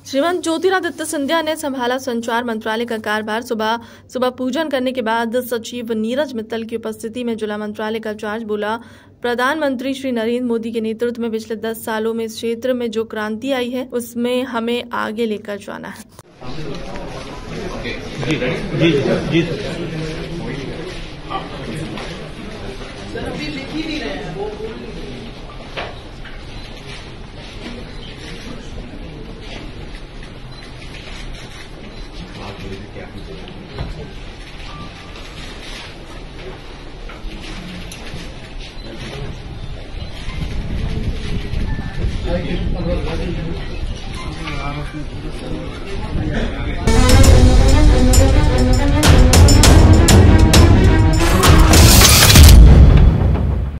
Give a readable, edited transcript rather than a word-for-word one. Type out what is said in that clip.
श्रीमंत ज्योतिरादित्य सिंधिया ने संभाला संचार मंत्रालय का कार्यभार। सुबह पूजन करने के बाद सचिव नीरज मित्तल की उपस्थिति में जिला मंत्रालय का चार्ज बोला। प्रधानमंत्री श्री नरेंद्र मोदी के नेतृत्व में पिछले 10 सालों में इस क्षेत्र में जो क्रांति आई है उसमें हमें आगे लेकर जाना है। क्या